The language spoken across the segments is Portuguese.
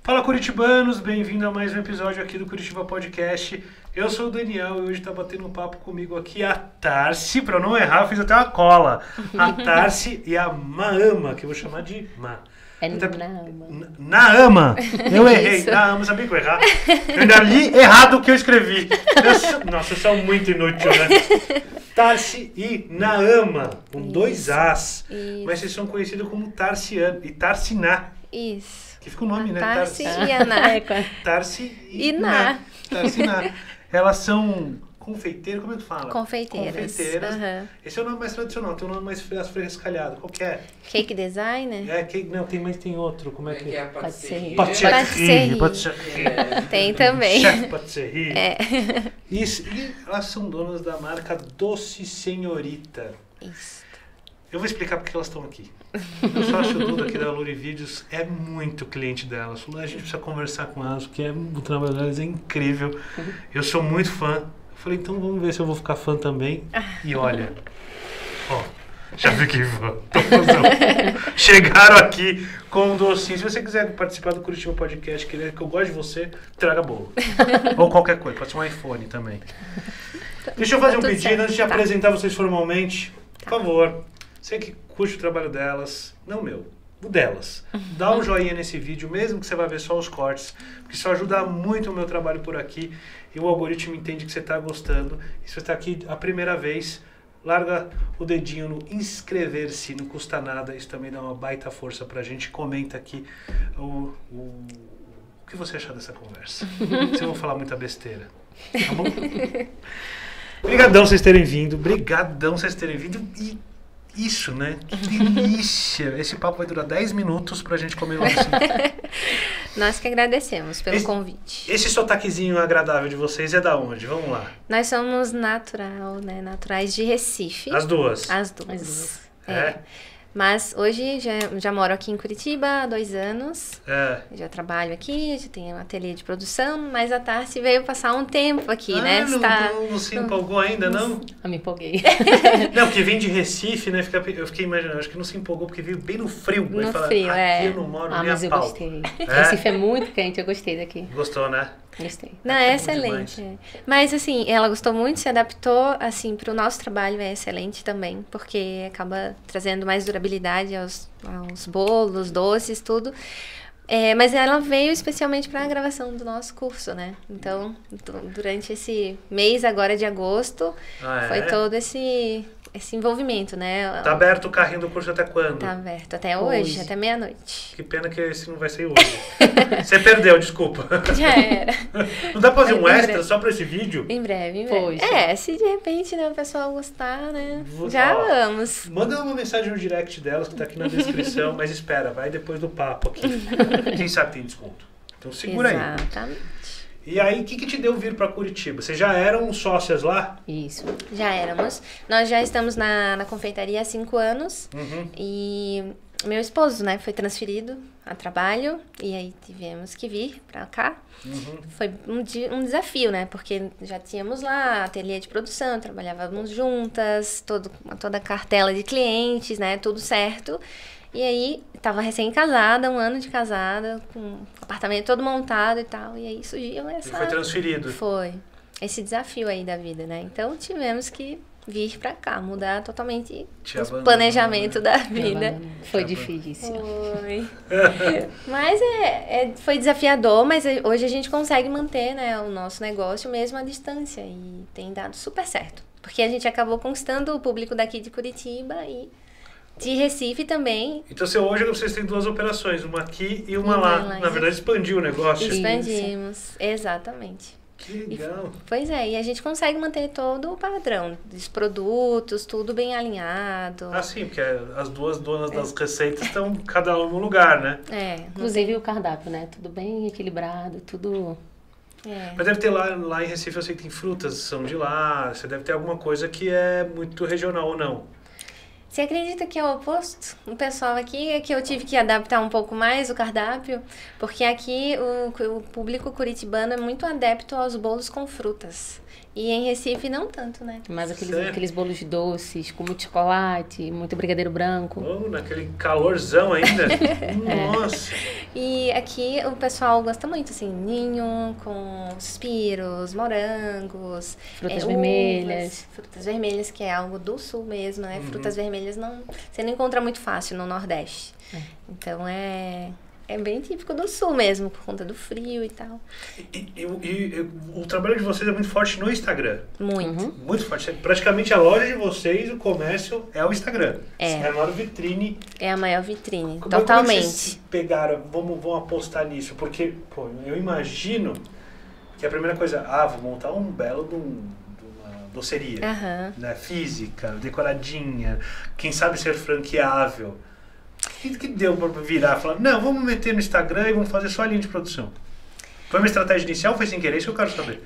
Fala, curitibanos, bem-vindo a mais um episódio aqui do Curitiba Podcast. Eu sou o Daniel e hoje tá batendo um papo comigo aqui a Tarsi, pra eu não errar, eu fiz até uma cola. A Tarsi e a Maama, que eu vou chamar de Ma. É Naama. Naama! Eu errei, Naama, sabia que eu ia errar? Eu ainda li errado o que eu escrevi. Nossa, eu sou muito inútil, né? Tarsi e Naama, com dois As. Isso. Mas vocês são conhecidos como Tarsiano e Tarsiná. Isso. Que fica o nome, né? Tarsi e a Ná. Tarsi E Ná. Tarsi e Ná. Elas são confeiteiras, como é que fala? Confeiteiras. Confeiteiras. Uhum. Esse é o nome mais tradicional, tem um nome mais frescalhado. Qual que é? Cake designer? É, não, tem outro. Como é que é? Patisserie. Patisserie. Tem também. Chef Patisserie. É. Isso. E elas são donas da marca Doce Senhorita. Isso. Eu vou explicar porque elas estão aqui. Eu só acho que o Duda aqui da Luri Vídeos é muito cliente delas. A gente precisa conversar com elas, porque o trabalho delas é incrível. Eu sou muito fã. Eu falei, então vamos ver se eu vou ficar fã também. E olha, ó, já fiquei fã. Chegaram aqui com um docinho. Se você quiser participar do Curitiba Podcast, querer que eu goste de você, traga bolo. Ou qualquer coisa, pode ser um iPhone também. Deixa eu fazer um pedido antes de apresentar vocês formalmente. Por favor, você que curte o trabalho delas, não o meu, o delas. Dá um joinha nesse vídeo, mesmo que você vai ver só os cortes, porque isso ajuda muito o meu trabalho por aqui e o algoritmo entende que você está gostando. E se você está aqui a primeira vez, larga o dedinho no inscrever-se, não custa nada, isso também dá uma baita força pra gente. Comenta aqui o que você achar dessa conversa. Se eu vou falar muita besteira, tá bom? Obrigadão vocês terem vindo, e isso, né? Que delícia! Esse papo vai durar 10 minutos pra gente comer lanche. Nós que agradecemos pelo convite. Esse sotaquezinho agradável de vocês é da onde? Vamos lá. Nós somos naturais de Recife. As duas? As duas. É? Mas hoje já moro aqui em Curitiba há 2 anos. É. Já trabalho aqui, já tenho um ateliê de produção, mas a Tarsi veio passar um tempo aqui, né? Não se empolgou ainda, não? Eu me empolguei. Não, porque vem de Recife, né? Eu fiquei imaginando, acho que não se empolgou porque veio bem no frio. No frio, aqui eu não moro nem mas a eu pau. gostei. Recife é muito quente, eu gostei daqui. Gostou, né? Gostei. Não, é excelente. Mas, assim, ela gostou muito, se adaptou, assim, para o nosso trabalho é excelente também, porque acaba trazendo mais durabilidade aos bolos, doces, tudo. Mas ela veio especialmente para a gravação do nosso curso, né? Então, durante esse mês agora de agosto, foi todo esse envolvimento, né? Tá aberto o carrinho do curso até quando? Tá aberto até hoje. Até meia-noite. Que pena que esse não vai sair hoje. Você perdeu, desculpa. Já era. Não dá pra fazer um extra só pra esse vídeo? Em breve. Poxa. Se de repente, né, o pessoal gostar, né? Já vamos. Manda uma mensagem no direct delas que tá aqui na descrição, mas espera, vai depois do papo aqui. Quem sabe tem desconto. Então segura aí. Exatamente. E aí, o que te deu vir para Curitiba? Vocês já eram sócias lá? Isso. Já éramos. Nós já estamos na confeitaria há 5 anos. E meu esposo, né, foi transferido a trabalho. E aí tivemos que vir para cá. Foi um desafio, né? Porque já tínhamos lá ateliê de produção, trabalhávamos juntas, toda a cartela de clientes, né? Tudo certo. E aí, tava recém-casada, 1 ano de casada, com o apartamento todo montado e tal. E aí surgiu essa... E foi transferido. Foi. Esse desafio aí da vida, né? Então, tivemos que vir pra cá, mudar totalmente o planejamento da vida. Foi difícil. Foi. Mas foi desafiador, mas hoje a gente consegue manter, né, o nosso negócio mesmo à distância. E tem dado super certo. Porque a gente acabou conquistando o público daqui de Curitiba e... de Recife também. Então, hoje vocês têm 2 operações, uma aqui e uma lá. Na verdade, expandiu o negócio. Expandimos, exatamente. Que legal. Pois é, e a gente consegue manter todo o padrão dos produtos, tudo bem alinhado. Ah, sim, porque as duas donas das receitas estão cada uma no lugar, né? Inclusive o cardápio, né? Tudo bem equilibrado, tudo... Mas deve ter lá em Recife, eu sei que tem frutas, são de lá. Você deve ter alguma coisa que é muito regional ou não? Você acredita que é o oposto? O pessoal aqui é que eu tive que adaptar um pouco mais o cardápio, porque aqui o público curitibano é muito adepto aos bolos com frutas. E em Recife não tanto, né? Mas aqueles bolos doces, com muito chocolate, muito brigadeiro branco. Oh, naquele calorzão ainda. Nossa! E aqui o pessoal gosta muito, assim, ninho com suspiros, morangos, Frutas vermelhas. Frutas vermelhas, que é algo do sul mesmo, né? Frutas vermelhas você não encontra muito fácil no Nordeste. Então é bem típico do sul mesmo, por conta do frio e tal. E o trabalho de vocês é muito forte no Instagram. Muito. Muito forte. Praticamente a loja de vocês, o comércio, é o Instagram. É. É a maior vitrine. É a maior vitrine, Como totalmente. é que vocês pegaram, vamos apostar nisso? Porque, pô, eu imagino que a primeira coisa, vou montar um belo de uma doceria, né? Física, decoradinha, quem sabe ser franqueável. O que deu para virar e falar, não, vamos meter no Instagram e vamos fazer só a linha de produção? Foi uma estratégia inicial ou foi sem querer? Isso eu quero saber.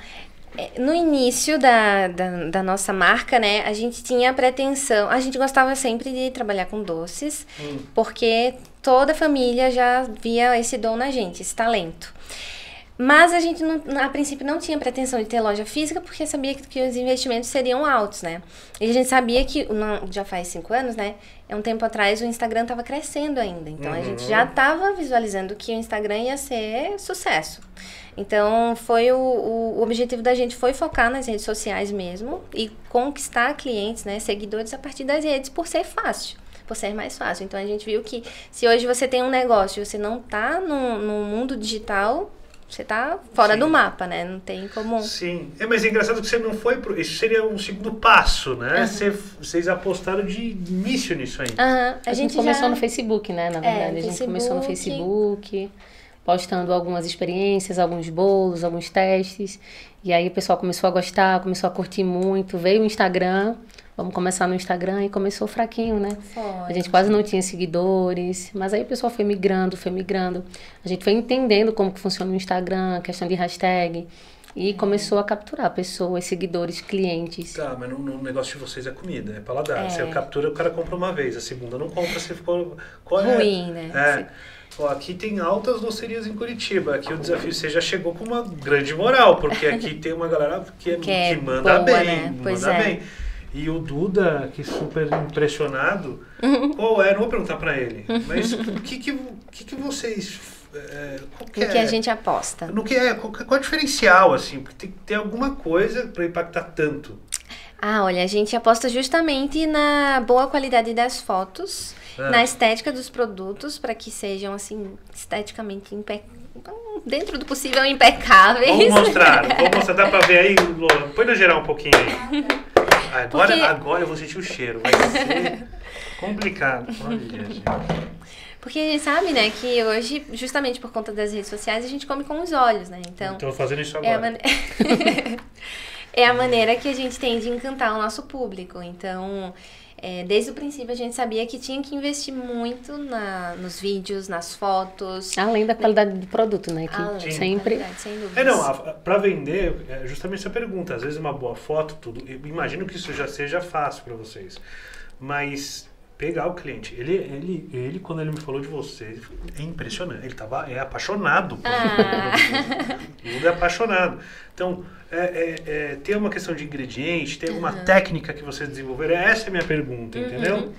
No início da nossa marca, né, a gente tinha a pretensão, a gente gostava sempre de trabalhar com doces, porque toda a família já via esse dom na gente, esse talento. Mas a gente, a princípio, não tinha pretensão de ter loja física, porque sabia que os investimentos seriam altos, né? E a gente sabia que, já faz 5 anos, né? Um tempo atrás o Instagram estava crescendo ainda. Então, a gente já estava visualizando que o Instagram ia ser sucesso. Então, o objetivo da gente foi focar nas redes sociais mesmo e conquistar clientes, né? Seguidores a partir das redes, por ser fácil. Por ser mais fácil. Então, a gente viu que se hoje você tem um negócio e você não está no mundo digital, você tá fora do mapa, né? Não tem como... Sim. Mas é engraçado que você não foi... Isso seria um segundo passo, né? Vocês apostaram de início nisso aí. A gente começou no Facebook, né? Na verdade, a gente começou no Facebook, postando algumas experiências, alguns bolos, alguns testes. E aí o pessoal começou a gostar, começou a curtir muito. Veio o Instagram... Vamos começar no Instagram e começou fraquinho, né? A gente quase não tinha seguidores, mas aí o pessoal foi migrando. A gente foi entendendo como que funciona o Instagram, a questão de hashtag, e começou a capturar pessoas, seguidores, clientes. Tá, mas no negócio de vocês é comida, é paladar. Você captura, o cara compra uma vez, a segunda não compra, você ficou... ruim, né? Aqui tem altas docerias em Curitiba. Aqui o desafio, você já chegou com uma grande moral, porque aqui tem uma galera que manda boa, bem, né? manda bem. E o Duda, que super impressionado, não vou perguntar pra ele, mas o que vocês... O que a gente aposta? Qual é o diferencial, assim? Porque tem que ter alguma coisa para impactar tanto. Olha, a gente aposta justamente na boa qualidade das fotos, na estética dos produtos, para que sejam, assim, esteticamente dentro do possível impecáveis. Vamos mostrar, dá pra ver aí, Lola? Põe no geral um pouquinho aí. Agora eu vou sentir o cheiro, vai ser complicado. Olha, gente. Porque a gente sabe, né, que hoje, justamente por conta das redes sociais, a gente come com os olhos, né? Então, tô fazendo isso agora. É a maneira que a gente tem de encantar o nosso público. Então, desde o princípio a gente sabia que tinha que investir muito nos vídeos, nas fotos. Além da qualidade do produto, né? Que sempre... Sem dúvidas. Para vender, é justamente essa pergunta. Às vezes uma boa foto, tudo. Eu imagino que isso já seja fácil para vocês. Mas pegar o cliente. Ele quando ele me falou de vocês, é impressionante. Ele é apaixonado por ele é apaixonado. Então, tem uma questão de ingrediente, tem alguma técnica que vocês desenvolveram? Essa é a minha pergunta, entendeu?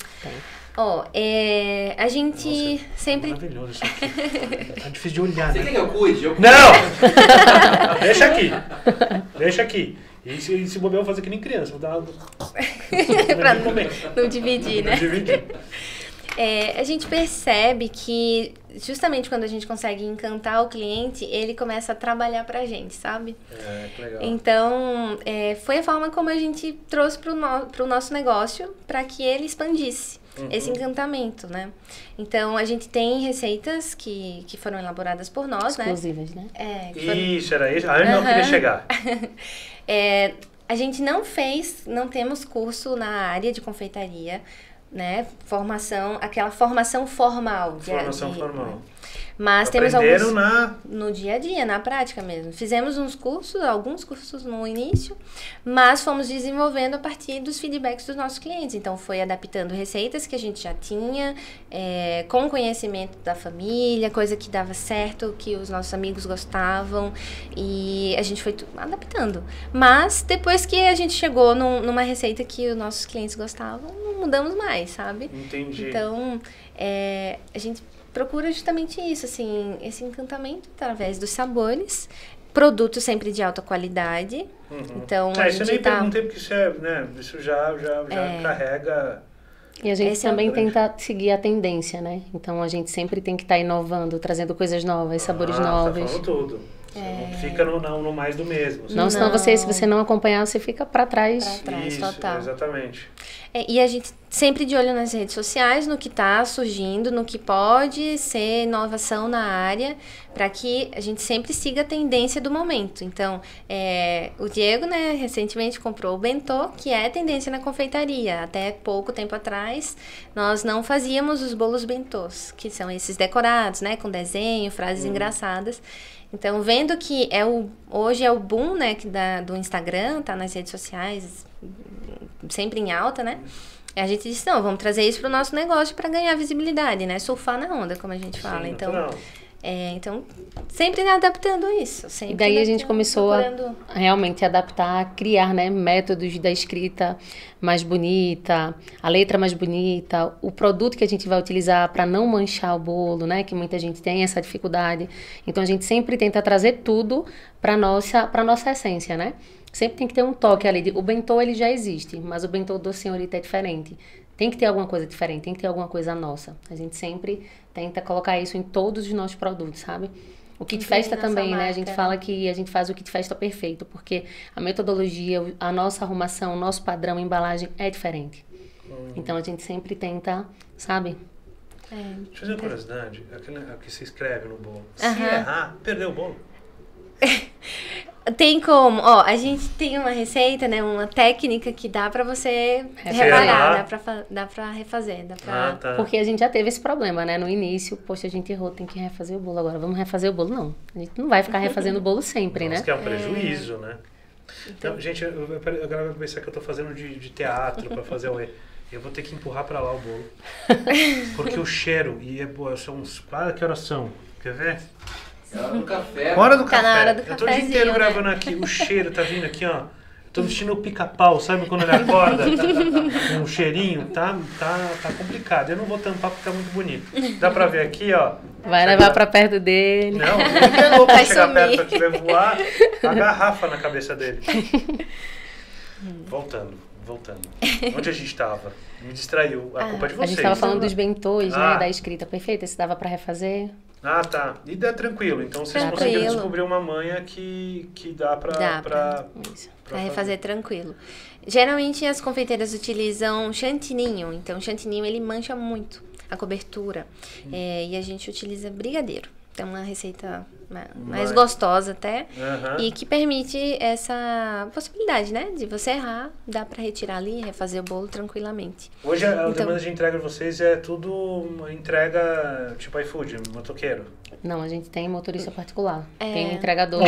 A gente sempre... É maravilhoso isso aqui. Tá difícil de olhar, Você né? quer que eu cuide? Não! Deixa aqui. E se bobear, eu vou fazer que nem criança. Vou dar uma... pra não dividir, né? Não dividir. A gente percebe que justamente quando a gente consegue encantar o cliente, ele começa a trabalhar pra gente, sabe? Que legal. Então, foi a forma como a gente trouxe pro nosso negócio para que ele expandisse esse encantamento, né? Então, a gente tem receitas que foram elaboradas por nós, exclusivas, né? Isso, era isso. Onde eu queria chegar. A gente não temos curso na área de confeitaria, né, aquela formação formal. Formação formal. Mas temos alguns no dia a dia, na prática mesmo. Fizemos alguns cursos no início, mas fomos desenvolvendo a partir dos feedbacks dos nossos clientes. Então, foi adaptando receitas que a gente já tinha, com conhecimento da família, coisa que dava certo, que os nossos amigos gostavam, e a gente foi adaptando. Mas, depois que a gente chegou numa receita que os nossos clientes gostavam, não mudamos mais, sabe? Entendi. Então, a gente procura justamente isso, assim, esse encantamento através dos sabores, produtos sempre de alta qualidade. Então, isso eu nem perguntei porque isso né, isso já carrega. E a gente também tenta seguir a tendência, né? Então a gente sempre tem que estar inovando, trazendo coisas novas, sabores novos. Tá falando tudo. Você não fica no mais do mesmo. Senão se você não acompanhar, você fica para trás. Pra trás, isso, total. Exatamente. E a gente sempre de olho nas redes sociais, no que está surgindo, no que pode ser inovação na área, para que a gente sempre siga a tendência do momento. Então, o Diego, né, recentemente comprou o bentô, que é tendência na confeitaria. Até pouco tempo atrás, nós não fazíamos os bolos bentôs, que são esses decorados, né, com desenho, frases engraçadas. Então, vendo que hoje é o boom, né, do Instagram, tá nas redes sociais, sempre em alta, né? A gente disse, não, vamos trazer isso para o nosso negócio para ganhar visibilidade, né? Surfar na onda, como a gente fala. Sim, então, sempre adaptando isso. E daí a gente começou a realmente adaptar, criar, né, métodos da escrita mais bonita, a letra mais bonita, o produto que a gente vai utilizar para não manchar o bolo, né, que muita gente tem essa dificuldade. Então a gente sempre tenta trazer tudo para nossa essência, né? Sempre tem que ter um toque ali. O bentô, ele já existe, mas o bentô do senhorita é diferente. Tem que ter alguma coisa diferente, tem que ter alguma coisa nossa. A gente sempre tenta colocar isso em todos os nossos produtos, sabe? O kit festa também, né? A gente fala que a gente faz o kit festa perfeito, porque a metodologia, a nossa arrumação, o nosso padrão, a embalagem é diferente. Então, a gente sempre tenta, sabe? Deixa eu fazer uma curiosidade. Aquele que se escreve no bolo. Se errar, perdeu o bolo. Tem como, a gente tem uma receita, né, uma técnica que dá pra você reparar, dá pra refazer, Tá. Porque a gente já teve esse problema, né, no início, poxa, a gente errou, tem que refazer o bolo agora, vamos refazer o bolo, não. A gente não vai ficar refazendo o bolo sempre, né? Isso que é um prejuízo, né? Então, gente, agora vai pensar que eu tô fazendo de teatro pra fazer o eu vou ter que empurrar pra lá o bolo. Porque o cheiro, são uns... que horas são? Quer ver? Hora do café. Hora do café. Na hora do eu tô o dia inteiro gravando aqui. O cheiro tá vindo aqui, ó. Tô vestindo o pica-pau, sabe quando ele acorda? Com um cheirinho. Tá complicado. Eu não vou tampar porque tá muito bonito. Dá pra ver aqui, ó. Vai levar pra perto dele. Não, ele é louco pra chegar perto aqui, vai voar a garrafa na cabeça dele. Voltando. Onde a gente tava? Me distraiu. A culpa é de vocês. A gente tava falando dos bentôs, né? Da escrita perfeita. Esse dava pra refazer. Tá. E dá tranquilo. Então vocês conseguiram descobrir uma manha que dá pra refazer tranquilo. Geralmente as confeiteiras utilizam chantininho. Então o chantininho ele mancha muito a cobertura. E a gente utiliza brigadeiro. Então uma receita mais gostosa até. E que permite essa possibilidade, né? De você errar, dá pra retirar ali e refazer o bolo tranquilamente. Hoje a demanda de entrega de vocês é tudo uma entrega tipo iFood, motoqueiro? Não, a gente tem motorista particular. Tem um entregador.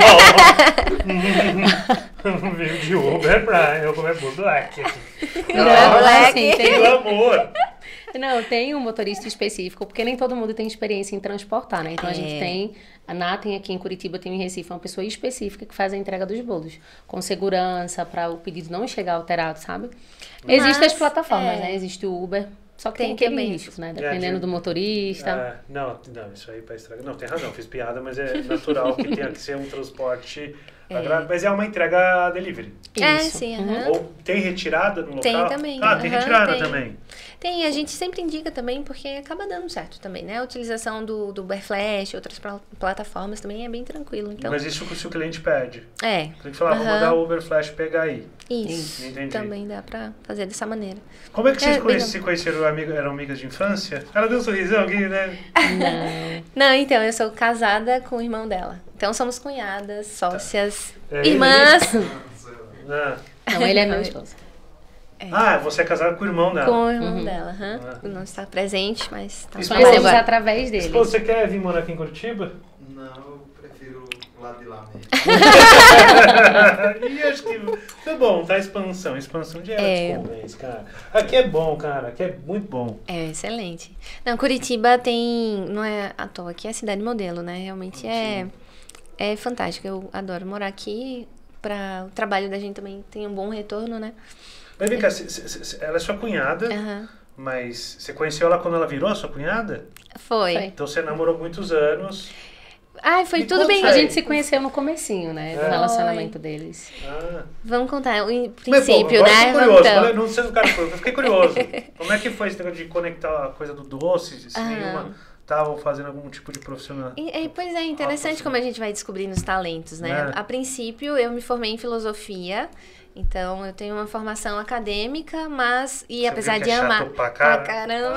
Veio de Uber pra eu comer por Black aqui. Assim, Pelo amor! Não, tem um motorista específico, porque nem todo mundo tem experiência em transportar, né? Então a gente tem, a Natem aqui em Curitiba, tem em Recife, uma pessoa específica que faz a entrega dos bolos, com segurança, para o pedido não chegar alterado, sabe? Existem as plataformas, né? Existe o Uber, só que tem aquele risco, né? Dependendo do motorista. Não, isso aí para estragar. Não, tem razão, fiz piada, mas é natural que tenha que ser um transporte... Mas é uma entrega delivery. Isso. Sim. Ou tem retirada no local? Tem também. Tem retirada também. Tem, a gente sempre indica também, porque acaba dando certo também, né? A utilização do Uber Flash, outras plataformas também é bem tranquilo. Então... Mas isso se o cliente pede. Tem que falar, vou mandar o Uber Flash pegar aí. Isso. Entendi. Também dá pra fazer dessa maneira. Como é que vocês se conheceram? Eram amigas de infância? Ela deu um sorrisão aqui, né? Não, então, eu sou casada com o irmão dela. Então, somos cunhadas, sócias, irmãs. Não, ele é meu esposo. Ah, você é casada com o irmão dela. Com o irmão dela, não está presente, mas tá conhecemos através dele. Esposa, você quer vir morar aqui em Curitiba? Não, eu prefiro o lado de lá mesmo. E acho que tá bom, tá? Expansão de era convence, cara. Aqui é bom, cara, aqui é muito bom. É, excelente. Não, Curitiba tem, não é à toa, aqui é a cidade modelo, né? Realmente é fantástico, eu adoro morar aqui, para o trabalho da gente também tem um bom retorno, né? Mas vem cá, ela é sua cunhada, mas você conheceu ela quando ela virou a sua cunhada? Foi. Então você namorou muitos anos. Ai, foi tudo bem. A gente se conheceu no comecinho, né? Do relacionamento deles. Vamos contar o princípio, mas, bom, né? Eu fiquei curioso. Não sei do cara, eu fiquei curioso. Como é que foi esse negócio de conectar a coisa do doce? Se nenhuma estavam fazendo algum tipo de profissional? Pois é, interessante como a gente vai descobrindo os talentos, né? A princípio, eu me formei em filosofia. Então, eu tenho uma formação acadêmica, mas... E apesar de amar... Pra caramba!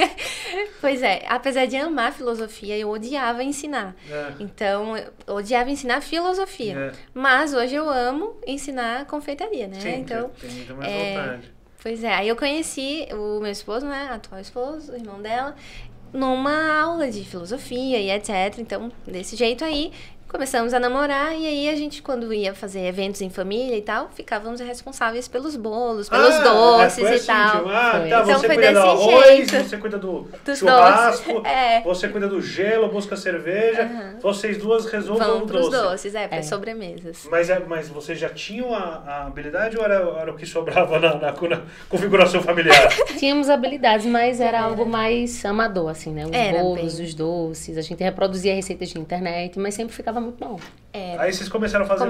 Pois é, apesar de amar filosofia, eu odiava ensinar. Então, eu odiava ensinar filosofia. Mas hoje eu amo ensinar confeitaria, né? Sim, então, tem muito mais vontade. Pois é, aí eu conheci o meu esposo, né? Atual esposo, o irmão dela, numa aula de filosofia e etc. Então, desse jeito aí... Começamos a namorar e aí a gente, quando ia fazer eventos em família e tal, ficávamos responsáveis pelos bolos, pelos doces e tal. Então você foi cuida do arroz, você cuida do churrasco, você cuida do gelo, busca cerveja, vocês duas resolvam Vamos o pros doce. doces, para sobremesas. Mas vocês já tinham a habilidade ou era o que sobrava na configuração familiar? Tínhamos habilidades, mas era algo mais amador, assim, né? Os bolos, os doces, a gente reproduzia receitas de internet, mas sempre ficava muito bom. Aí vocês começaram a fazer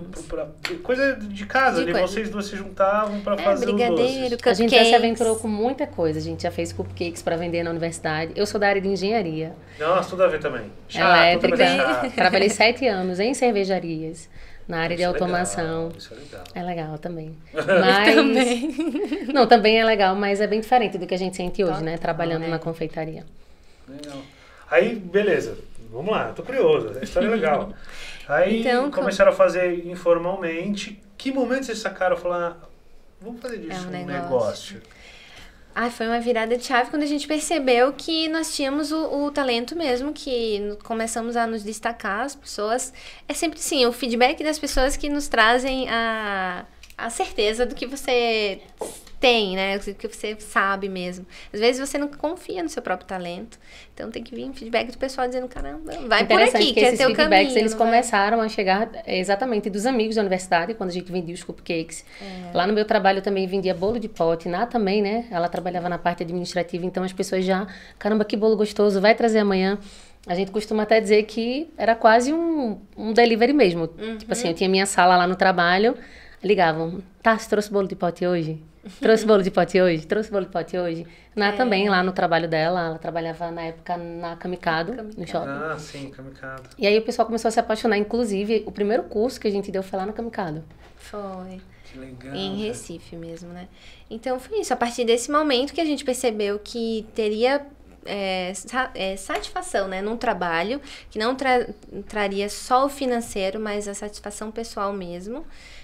coisa de casa, ali vocês duas se juntavam para fazer brigadeiro, os doces. Cupcakes. A gente já se aventurou com muita coisa. A gente já fez cupcakes para vender na universidade. Eu sou da área de engenharia. Nossa, tudo a ver também. Elétrica. Trabalhei 7 anos em cervejarias. Na área de automação. Isso é legal. É legal também. Mas... também. Não, também é legal, mas é bem diferente do que a gente sente hoje, né? Trabalhando na confeitaria. Legal. Aí, beleza. Vamos lá, tô curioso, a história é legal. Aí então, começaram a fazer informalmente. Que momento vocês sacaram e falaram, vamos fazer disso um negócio? Foi uma virada de chave quando a gente percebeu que nós tínhamos o talento mesmo, que começamos a nos destacar, as pessoas... É sempre sim, o feedback das pessoas que nos trazem a certeza do que você tem, né? O que você sabe mesmo. Às vezes você não confia no seu próprio talento. Então tem que vir um feedback do pessoal dizendo, caramba, vai por aqui, que é teu caminho. Eles começaram a chegar exatamente dos amigos da universidade, quando a gente vendia os cupcakes. Lá no meu trabalho eu também vendia bolo de pote, Ná também, né? Ela trabalhava na parte administrativa, então as pessoas já, caramba, que bolo gostoso, vai trazer amanhã. A gente costuma até dizer que era quase um delivery mesmo. Tipo assim, eu tinha minha sala lá no trabalho, ligavam, você trouxe bolo de pote hoje? Trouxe bolo de pote hoje? Trouxe bolo de pote hoje? Ná também, lá no trabalho dela, ela trabalhava na época na Kamikado, no shopping. Sim, Kamikado. E aí o pessoal começou a se apaixonar, inclusive o primeiro curso que a gente deu foi lá na Kamikado. Foi. Que legal. Em Recife mesmo, né? Então foi isso, a partir desse momento que a gente percebeu que teria satisfação, né, num trabalho, que não traria só o financeiro, mas a satisfação pessoal mesmo.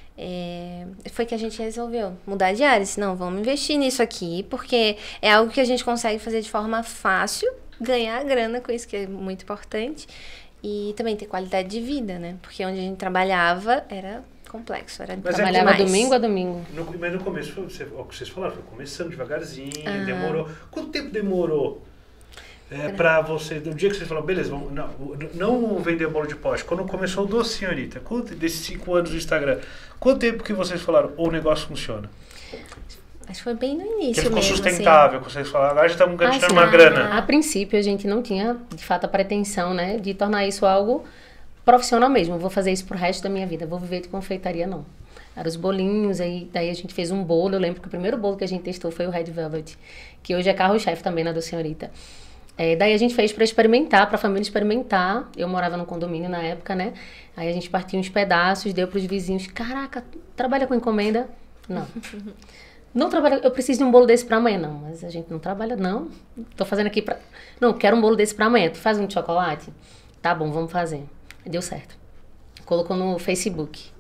Foi que a gente resolveu mudar de área. Disse, não, vamos investir nisso aqui, porque é algo que a gente consegue fazer de forma fácil, ganhar grana com isso, que é muito importante, e também ter qualidade de vida, né? Porque onde a gente trabalhava era complexo, trabalhava domingo a domingo. Mas no começo, o que vocês falaram, foi começando devagarzinho, demorou. Quanto tempo demorou pra você, do dia que vocês falaram, beleza, vamos, não vender bolo de pote, quando começou o Doce Senhorita, desses 5 anos do Instagram, quanto tempo que vocês falaram, o negócio funciona? Acho que foi bem no início. Que ficou mesmo, sustentável, assim. Vocês falaram, agora já estamos ganhando uma grana. A princípio, a gente não tinha, de fato, a pretensão, né, de tornar isso algo profissional mesmo. Vou fazer isso pro resto da minha vida, vou viver de confeitaria, não. Eram os bolinhos, daí a gente fez um bolo. Eu lembro que o primeiro bolo que a gente testou foi o Red Velvet, que hoje é carro-chefe também na Doce Senhorita. Daí a gente fez para experimentar, para a família experimentar. Eu morava no condomínio na época, né? Aí a gente partiu uns pedaços, deu para os vizinhos. Caraca, trabalha com encomenda? Não. Não trabalha, eu preciso de um bolo desse para amanhã. Não, mas a gente não trabalha, não. Tô fazendo aqui para... Não, quero um bolo desse para amanhã. Tu faz um de chocolate? Tá bom, vamos fazer. Deu certo. Colocou no Facebook.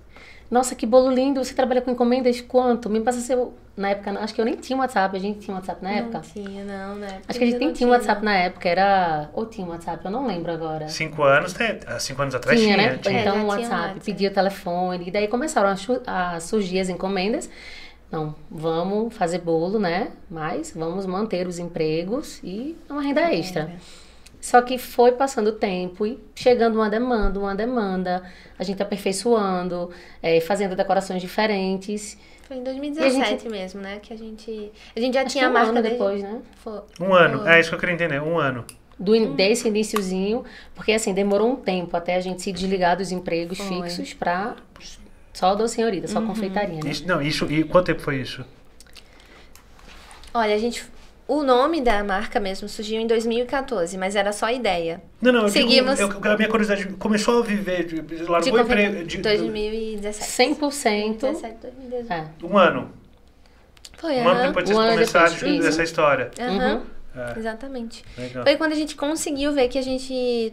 Nossa, que bolo lindo, você trabalha com encomendas quanto? Me passa seu... Na época, acho que eu nem tinha WhatsApp, a gente tinha WhatsApp na época? Não tinha, não, né? Acho que a gente nem tinha WhatsApp na época, era... Ou tinha WhatsApp, eu não lembro agora. 5 anos, 5 anos atrás tinha, tinha. Né? Tinha. Então, já WhatsApp, tinha pedia o telefone, e daí começaram a surgir as encomendas. Não, vamos fazer bolo, né? Mas vamos manter os empregos e uma renda extra. Só que foi passando o tempo e chegando uma demanda, a gente aperfeiçoando, fazendo decorações diferentes. Foi em 2017 mesmo, né? Que a gente já tinha a marca um ano depois, né? Foi. Um ano, é isso que eu queria entender, 1 ano. Desse iniciozinho, porque assim, demorou um tempo até a gente se desligar dos empregos fixos pra só doce senhorita, só confeitaria, né? E quanto tempo foi isso? Olha, o nome da marca mesmo surgiu em 2014, mas era só ideia. Não, seguimos. A minha curiosidade começou a viver, largou o emprego... 2017. 100%. 17, 2018. Um ano. Foi, Um ano depois de vocês começarem essa história. Exatamente. Legal. Foi quando a gente conseguiu ver que a gente...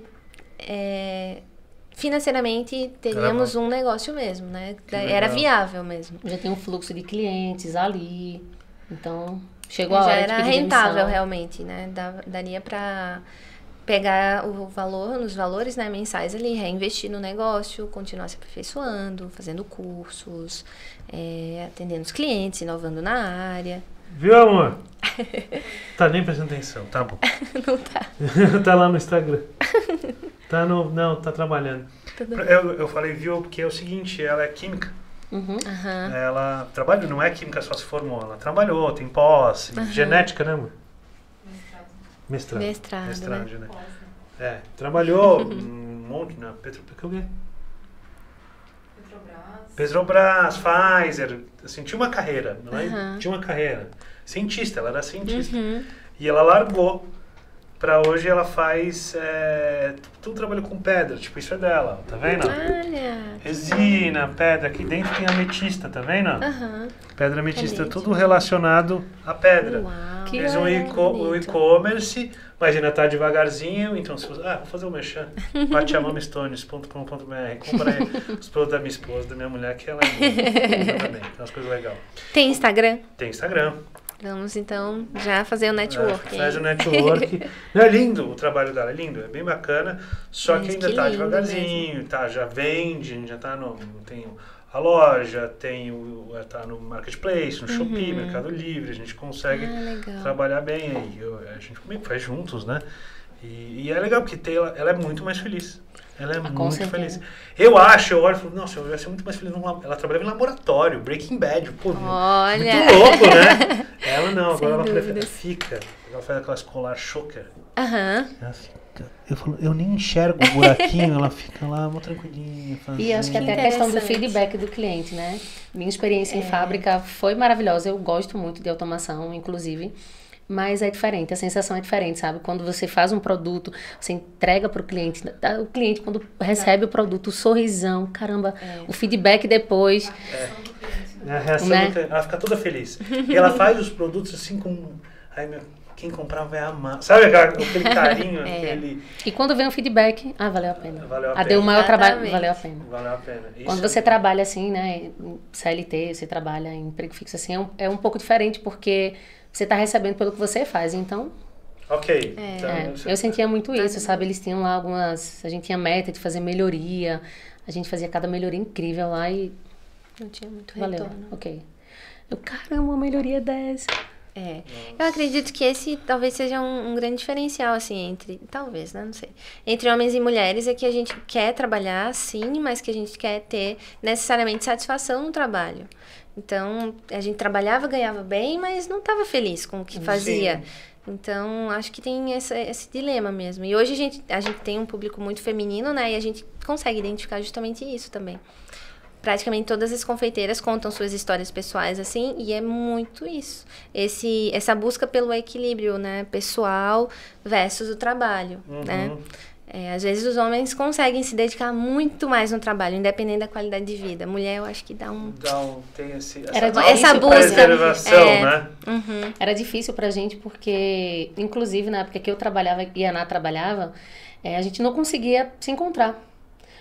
financeiramente teríamos um negócio mesmo, né? Era viável mesmo. Já tem um fluxo de clientes ali, então chegou a já hora de era pedir rentável demissão. realmente, né? Daria para pegar o valor, nos valores, né, mensais ali, reinvestir no negócio, continuar se aperfeiçoando, fazendo cursos, atendendo os clientes, inovando na área. Viu, amor? Tá nem prestando atenção, tá bom. Não tá. Tá lá no Instagram. Não, tá trabalhando. Eu falei, viu, porque é o seguinte, ela é química. Ela trabalha, não é química só se formou, ela trabalhou, tem pós, genética, né, amor? Mestrado, né? Trabalhou um monte na Petrobras, Pfizer, assim, tinha uma carreira, tinha uma carreira. Cientista, ela era cientista. E ela largou. Pra hoje ela faz tudo trabalho com pedra, tipo, isso é dela, tá vendo? Olha! Resina, pedra, aqui dentro tem ametista, tá vendo? Pedra ametista, tudo relacionado à pedra. Uau! Fez um e-commerce, imagina, tá devagarzinho, então se você, vou fazer um merchan, patiamamastones.com.br, compra aí os produtos da minha esposa, da minha mulher, que ela é boa, também, tem umas coisas legais. Tem Instagram? Tem Instagram. Vamos então já fazer o network. Faz o network. É lindo o trabalho dela, é lindo, é bem bacana. Só que ainda tá devagarzinho, tá, já vende, já tá tem a loja, tá no Marketplace, no Shopee, Mercado Livre, a gente consegue trabalhar bem aí. A gente meio que faz juntos, né? E é legal, porque ela é muito mais feliz. Ela é muito feliz. Eu olho e falo, nossa, eu ia ser muito mais feliz. Ela trabalhava em laboratório, Breaking Bad. Pô, olha. Muito louco, né? Ela não, agora ela prefere. Ela faz aquela escolar choker. Ela fica. Eu falo, eu nem enxergo o buraquinho, ela fica lá, muito tranquilinha. E acho que até a questão do feedback do cliente, né? Minha experiência em fábrica foi maravilhosa. Eu gosto muito de automação, inclusive. Mas é diferente, a sensação é diferente, sabe? Quando você faz um produto, você entrega para o cliente quando recebe o produto, o sorrisão, caramba, o feedback depois. A reação ela fica toda feliz. E ela faz os produtos assim com... quem comprar vai amar. Sabe aquele carinho? E quando vem o feedback, valeu a pena. Valeu a pena. Deu o maior trabalho, valeu a pena. Valeu a pena. Quando você trabalha assim, né, em CLT, você trabalha em emprego fixo assim, é um pouco diferente, porque você está recebendo pelo que você faz, então... Ok. Eu sentia muito isso, sabe? Eles tinham lá a gente tinha meta de fazer melhoria, a gente fazia cada melhoria incrível lá e... Não tinha muito valeu, retorno. ok. Caramba, uma melhoria dessa. Eu acredito que esse talvez seja um grande diferencial, assim, talvez, né, não sei, entre homens e mulheres, é que a gente quer trabalhar, sim, mas que a gente quer ter necessariamente satisfação no trabalho. Então, a gente trabalhava, ganhava bem, mas não estava feliz com o que fazia. Sim. Então, acho que tem esse dilema mesmo. E hoje a gente tem um público muito feminino, né, e a gente consegue identificar justamente isso também. Praticamente todas as confeiteiras contam suas histórias pessoais, assim, e é muito isso. Essa busca pelo equilíbrio, né, pessoal versus o trabalho, né? Às vezes os homens conseguem se dedicar muito mais no trabalho, independente da qualidade de vida. Mulher, eu acho que tem essa busca. Preservação, né? Era difícil pra gente, porque, inclusive, na época que eu trabalhava e a Ana trabalhava, a gente não conseguia se encontrar.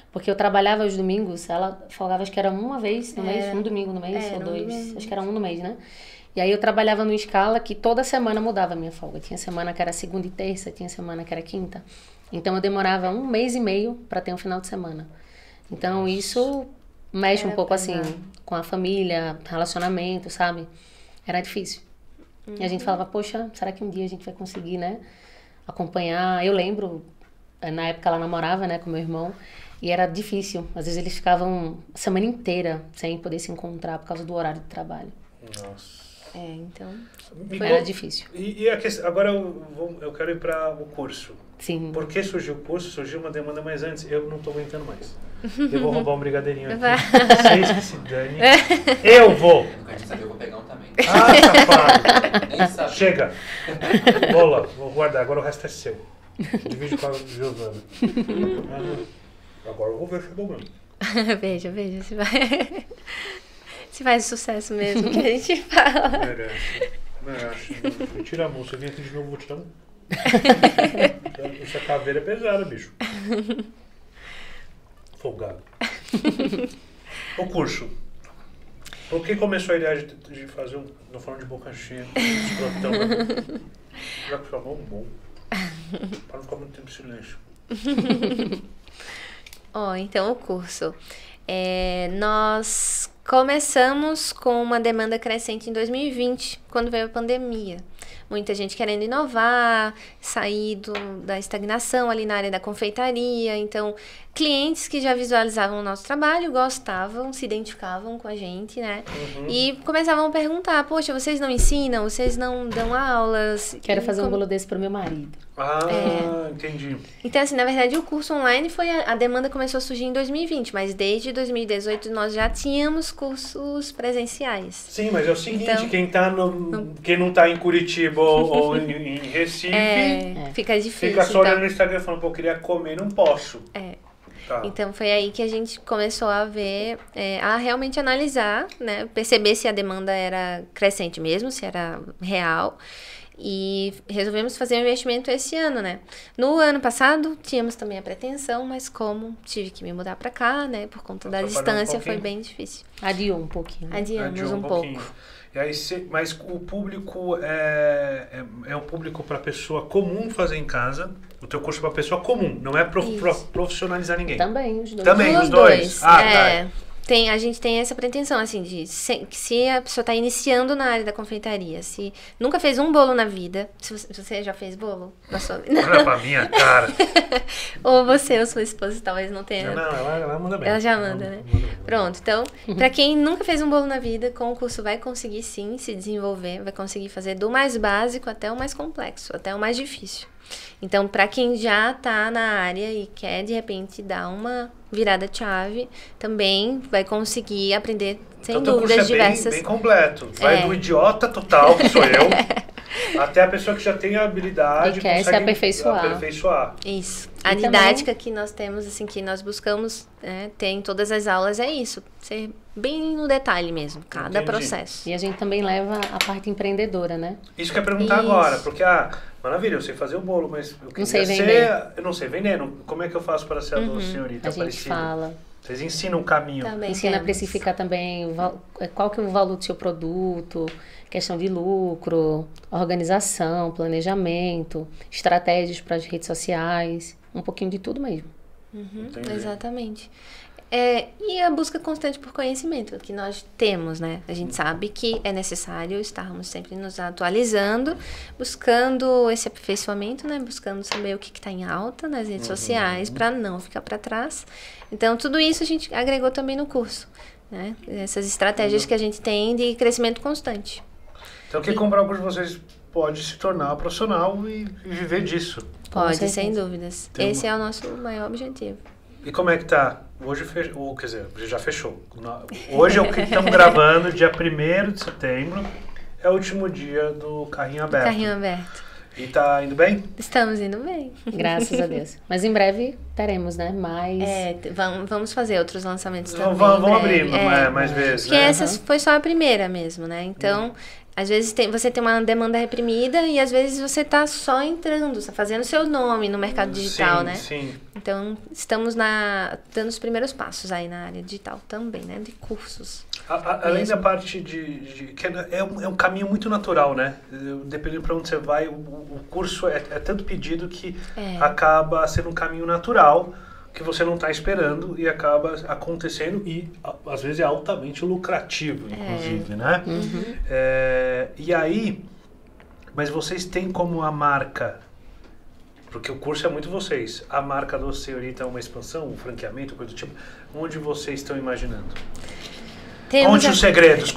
Porque eu trabalhava os domingos, ela folgava, acho que era uma vez no mês, um domingo no mês, ou dois. Domingo. Acho que era um no mês, né? E aí eu trabalhava numa escala que toda semana mudava a minha folga. Tinha semana que era segunda e terça, tinha semana que era quinta. Então eu demorava 1 mês e meio para ter um final de semana. Então isso mexe um pouco assim com a família, relacionamento, sabe? Era difícil. E a gente falava, poxa, será que um dia a gente vai conseguir, né, acompanhar? Eu lembro, na época ela namorava, né, com meu irmão, e era difícil. Às vezes eles ficavam a semana inteira sem poder se encontrar por causa do horário de trabalho. Nossa. Então... Era difícil. E a questão, agora eu quero ir para o curso. Sim. Por que surgiu o curso? Surgiu uma demanda mais antes. Eu não estou aguentando mais. Eu vou roubar um brigadeirinho aqui. Vocês que se dane. Eu vou. Não quero saber, eu vou pegar um também. Ah, safado. Nem sabe. Chega. Bola, vou guardar. Agora o resto é seu. Divide com a Giovana. Agora eu vou ver se é bom mesmo. Veja se vai... se faz sucesso mesmo que a gente fala. Merece. Eu tiro a mão. Se eu vim aqui de novo, vou tirar a mão. Essa caveira é pesada, bicho. Folgado. O curso. Por que começou a ideia de fazer um... Não falando de boca cheia, escrotão, né? Já que chamou um bom. Para não ficar muito tempo em silêncio. Então o curso. Nós começamos com uma demanda crescente em 2020, quando veio a pandemia. Muita gente querendo inovar, sair da estagnação ali na área da confeitaria. Então, clientes que já visualizavam o nosso trabalho, gostavam, se identificavam com a gente, né? E começavam a perguntar, poxa, vocês não ensinam? Vocês não dão aulas? Quero fazer um bolo desse pro meu marido. Entendi. Então, assim, na verdade, o curso online a demanda começou a surgir em 2020, mas desde 2018 nós já tínhamos cursos presenciais. Sim, mas é o seguinte, Então, quem não tá em Curitiba ou em Recife, fica difícil. fica só olhando no Instagram falando, pô, eu queria comer, não posso. Tá. Então foi aí que a gente começou a ver, a realmente analisar, né, perceber se a demanda era crescente mesmo, se era real. E resolvemos fazer um investimento esse ano, né? No ano passado, tínhamos também a pretensão, mas como tive que me mudar pra cá, né? Por conta da distância, foi bem difícil. Adiou um pouquinho. Adiamos um pouco. E aí, mas o público é um público para pessoa comum fazer em casa. O teu curso é para pessoa comum, não é profissionalizar ninguém. Também, os dois. Também, os dois. Tá. A gente tem essa pretensão, assim, se a pessoa está iniciando na área da confeitaria, se nunca fez um bolo na vida, se você já fez bolo na sua vida? Olha pra minha cara. Ou você ou sua esposa talvez não tenha. Não, ela manda bem. Ela já manda, né? Pronto, então, para quem nunca fez um bolo na vida, com o curso vai conseguir sim se desenvolver, vai conseguir fazer do mais básico até o mais complexo, até o mais difícil. Então, para quem já está na área e quer, de repente, dar uma virada de chave, também vai conseguir aprender, sem dúvidas, diversas. Bem completo. Vai do idiota total, que sou eu, até a pessoa que já tem a habilidade e quer se aperfeiçoar. Isso. A didática que nós temos, assim, que nós buscamos ter em todas as aulas é isso. Ser bem no detalhe mesmo, cada processo. E a gente também leva a parte empreendedora, né? Isso que eu ia perguntar agora, porque, maravilha, eu sei fazer o bolo, mas eu não sei vender. Eu não sei vender. Como é que eu faço para ser a doce senhorita a gente fala. Vocês ensinam o caminho. Também ensina a precificar também qual que é o valor do seu produto, questão de lucro, organização, planejamento, estratégias para as redes sociais, um pouquinho de tudo mesmo. Exatamente. E a busca constante por conhecimento que nós temos, né? A gente sabe que é necessário estarmos sempre nos atualizando, buscando esse aperfeiçoamento, né? Buscando saber o que está em alta nas redes sociais para não ficar para trás. Então, tudo isso a gente agregou também no curso, né? Essas estratégias que a gente tem de crescimento constante. Então, quem comprar o curso de vocês pode se tornar profissional e viver disso. Pode, sem dúvidas. Esse é o nosso maior objetivo. E como é que tá? Hoje fechou, quer dizer, já fechou. Hoje é o que estamos gravando, dia 1º de setembro, é o último dia do Carrinho Aberto. Carrinho Aberto. E tá indo bem? Estamos indo bem. Graças a Deus. Mas em breve teremos, né? Mais... vamos fazer outros lançamentos também. Vamos abrir mais vezes, porque essa foi só a primeira mesmo, né? Então, Às vezes você tem uma demanda reprimida e às vezes você está só entrando, fazendo seu nome no mercado digital, né? Sim. Então, estamos dando os primeiros passos aí na área digital também, né? De cursos. Além da parte que é um caminho muito natural, né? Dependendo para onde você vai, o curso é tanto pedido que acaba sendo um caminho natural que você não está esperando e acaba acontecendo e às vezes é altamente lucrativo, inclusive, né? Uhum. E aí, mas vocês têm como a marca, porque o curso é muito vocês, a marca do Senhorita é uma expansão, um franqueamento, coisa do tipo, onde vocês estão imaginando? Conte os segredos.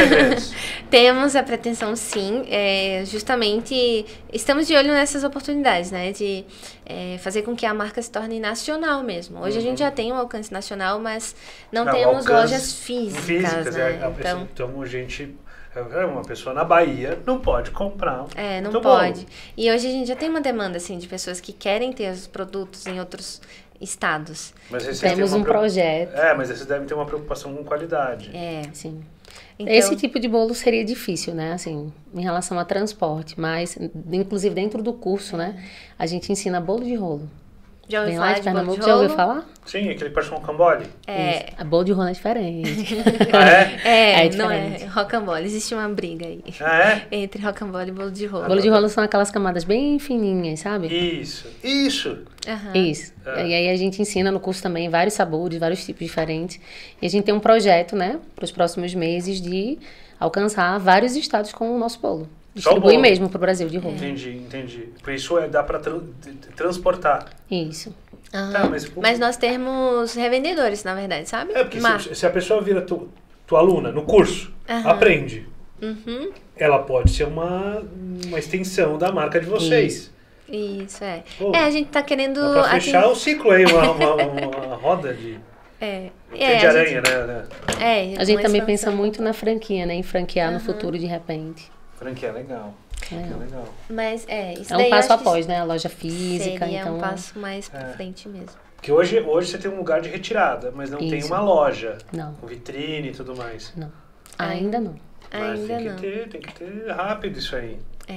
Temos a pretensão, sim. Justamente, estamos de olho nessas oportunidades, né? De fazer com que a marca se torne nacional mesmo. Hoje a gente já tem um alcance nacional, mas não temos lojas físicas, né? Então, a gente... Uma pessoa na Bahia não pode comprar. Não pode. E hoje a gente já tem uma demanda, assim, de pessoas que querem ter os produtos em outros estados. Mas temos um projeto. Mas vocês devem ter uma preocupação com qualidade. Sim. Então, esse tipo de bolo seria difícil, né? Assim, em relação a transporte. Mas, inclusive, dentro do curso, né? A gente ensina bolo de rolo. Já ouviu falar de bolo de rolo? Já ouviu falar? Sim, aquele parece um rocambole. A bolo de rolo é diferente. É não é rocambole. Existe uma briga aí. Entre rocambole e bolo de rolo. Bolo de rolo são aquelas camadas bem fininhas, sabe? Isso. Isso. E aí a gente ensina no curso também vários sabores, vários tipos diferentes. E a gente tem um projeto, né, para os próximos meses de alcançar vários estados com o nosso bolo. Distribuir mesmo para o Brasil de rolo. Entendi. Por isso dá para transportar. Isso. Mas nós temos revendedores, na verdade, sabe? Porque se a pessoa vira tua aluna no curso, aprende. Ela pode ser uma extensão da marca de vocês. Isso, a gente tá querendo... Dá pra fechar o ciclo aí, uma roda de... de aranha, né? A gente também pensa muito na franquia, né? Em franquear no futuro, de repente. Franquia é legal. Legal. Mas isso daí um passo após, né? A loja física. Seria então... um passo mais pra frente mesmo. Porque hoje você tem um lugar de retirada, mas não tem uma loja. Não. Com vitrine e tudo mais. Não. Ainda não. Mas tem que ter rápido isso aí.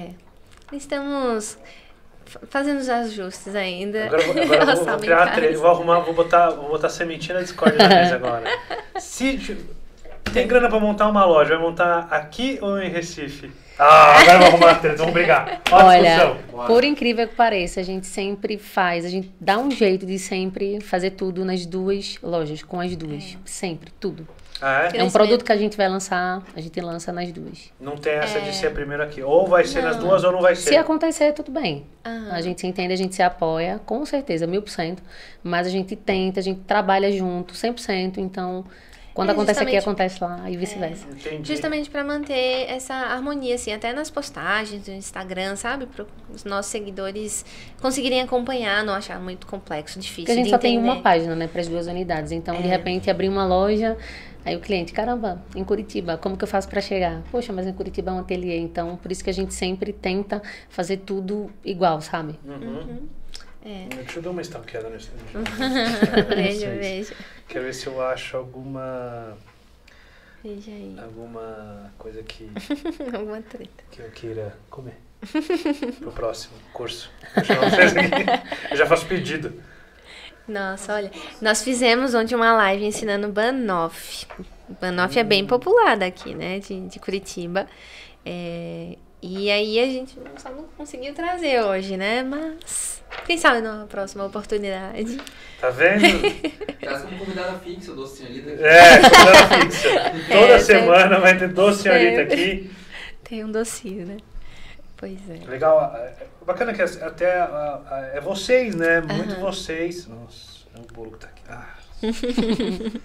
Estamos fazendo os ajustes ainda. Agora eu vou criar três. Vou botar sementinha na Discord na mesa agora. Se tem grana pra montar uma loja, vai montar aqui ou em Recife? Agora vou arrumar três, vamos brigar. Olha, por incrível que pareça, a gente sempre a gente dá um jeito de sempre fazer tudo nas duas lojas, com as duas. Sempre, tudo. É um produto que a gente vai lançar, a gente lança nas duas. Não tem essa de ser primeiro aqui. Ou vai ser nas duas ou não vai ser. Se acontecer, tudo bem. A gente se entende, a gente se apoia, com certeza, 1000%. Mas a gente tenta, a gente trabalha junto, 100%. Então, quando acontece aqui, acontece lá e vice-versa. Justamente para manter essa harmonia, assim, até nas postagens do Instagram, sabe? Para os nossos seguidores conseguirem acompanhar, não achar muito complexo, difícil. Porque a gente só tem uma página, né, para as duas unidades. Então, de repente, abrir uma loja, aí o cliente, caramba, em Curitiba, como que eu faço para chegar? Poxa, mas em Curitiba é um ateliê, então por isso que a gente sempre tenta fazer tudo igual, sabe? Deixa eu dar uma stalkeada nesse Veja. Quero ver se eu acho alguma... Veja aí. Alguma coisa que... alguma treta. Que eu queira comer. Pro próximo curso. Eu já faço pedido. Nossa, olha, nós fizemos ontem uma live ensinando banoffee. Banoffee é bem popular daqui, né, de Curitiba. E aí a gente só não conseguiu trazer hoje, né, mas quem sabe numa próxima oportunidade. Tá vendo? Traz como convidada fixa o Doce Senhorita aqui. Convidada fixa. Toda semana vai ter Doce Senhorita aqui. Tem um docinho, né? Pois é. Legal. Bacana que até é vocês, né? Muito vocês. Nossa, é o bolo que tá aqui.